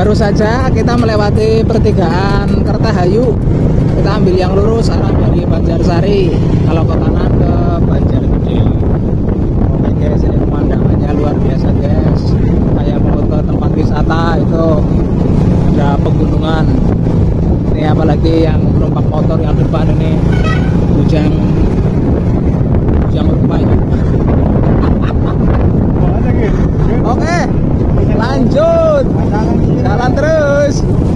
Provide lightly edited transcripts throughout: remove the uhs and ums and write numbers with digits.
baru saja kita melewati pertigaan Kertahayu. Kita ambil yang lurus arah dari Banjarsari, kalau ke kanan ke Banjargede. Oke guys, ini pemandangannya luar biasa guys. Kayak mau ke tempat wisata itu ada pegunungan. Ini apalagi yang penumpang motor yang depan ini hujan Upayu. Oke, lanjut jalan terus.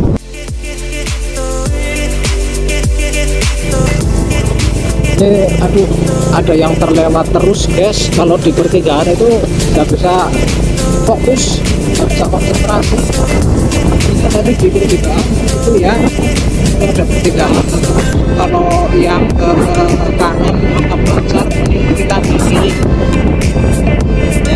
Ini aduh, ada yang terlewat terus guys. Kalau di pertigaan itu nggak bisa fokus, nggak bisa konsentrasi. Ini tadi di pertigaan itu ya, itu ada pertigaan. Kalau yang ke kanan atau Banjar ini kita di sini ya,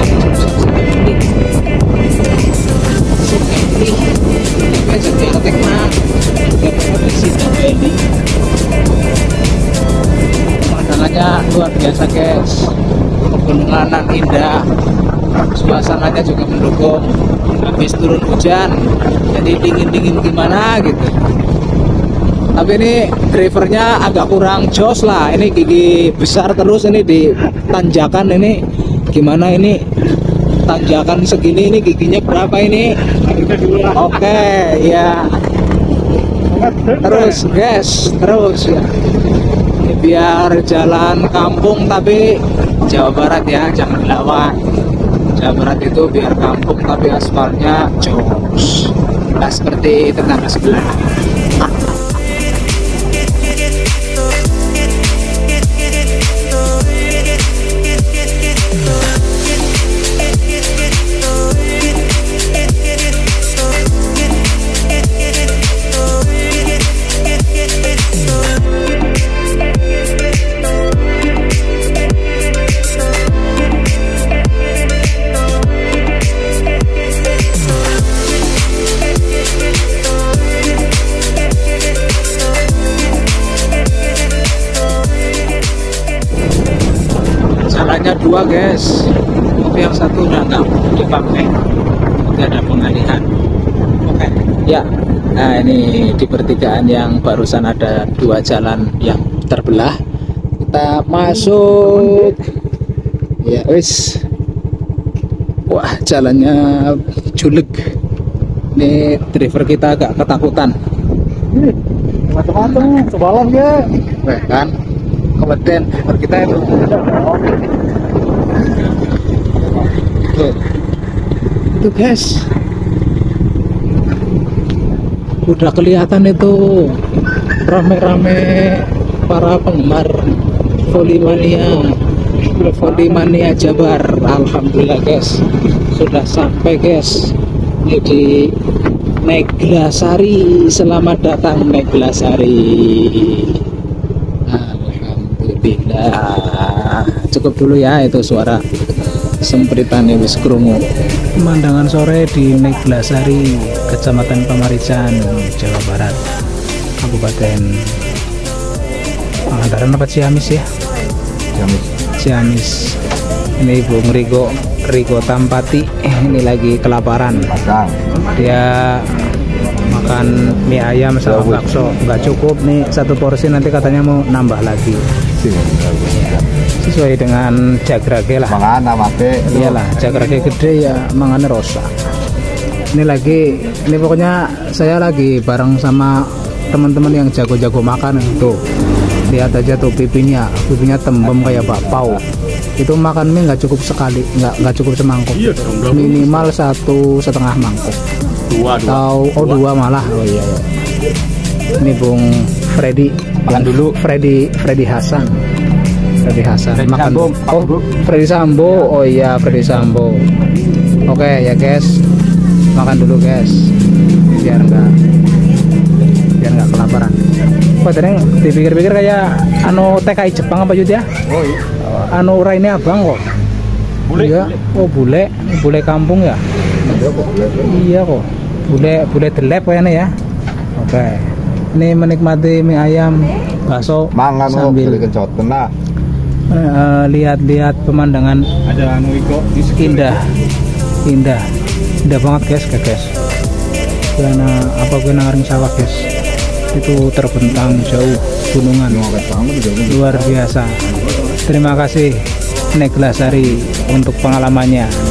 pemandangannya luar biasa guys, pegunungan yang indah, suasananya juga mendukung. Habis turun hujan jadi dingin-dingin gimana gitu. Tapi ini drivernya agak kurang jos lah, ini gigi besar terus ini di tanjakan ini. Gimana ini tanjakan segini, ini giginya berapa ini? Oke ya, terus guys, terus ya. Ini biar jalan kampung tapi Jawa Barat ya, jangan lawan. Jawa Barat itu biar kampung tapi aspalnya jos, nggak seperti tetangga sebelah. Dua guys, tapi yang satu udah nggak dipakai, nanti ada pengalihan. Oke ya, nah ini di pertigaan yang barusan ada dua jalan yang terbelah, kita masuk ya wis. Wah jalannya julek, ini driver kita agak ketakutan. Macam-macam sebalan ya, kan kemudian driver kita itu itu guys, udah kelihatan itu rame-rame para penggemar Volley-mania Jabar. Alhamdulillah guys, sudah sampai guys. Ini di Neglasari. Selamat datang Neglasari. Alhamdulillah. Cukup dulu ya itu suara sempritan wis krungu. Pemandangan sore di Neglasari, Kecamatan Pamarican, Jawa Barat, Kabupaten Pangandaran apa Ciamis ya? Ciamis. Ini Bung Rigo Tampati, ini lagi kelaparan. Dia makan mie ayam sama bakso, nggak cukup nih satu porsi, nanti katanya mau nambah lagi. Sesuai dengan jagrage lah. Iyalah, jagrage gede ya mangane rosa. Ini pokoknya saya lagi bareng sama teman-teman yang jago-jago makan tuh. Lihat aja tuh pipinya tembem kayak bakpao. Itu makan mie nggak cukup sekali, nggak cukup semangkuk. Minimal 1,5 mangkuk. Dua malah. Oh iya. Ini Bung Freddy, makan dulu. Freddy Hasan makan. Freddy Sambo. Oh iya, Freddy Sambo. Oke ya guys, makan dulu guys, biar nggak kelaparan. Kok tadi dipikir-pikir kayak TKI Jepang apa Yud ya? Oh iya. Raine abang kok. Bule. Iya. Oh bule kampung ya. Iya kok. Bule delep kayaknya ya. Oke. Ini menikmati mie ayam, bakso sambil lihat-lihat pemandangan. Ada indah banget guys. apa gue nangaring sawah guys, itu terbentang jauh gunungan luar biasa. Terima kasih Nek Lasari untuk pengalamannya.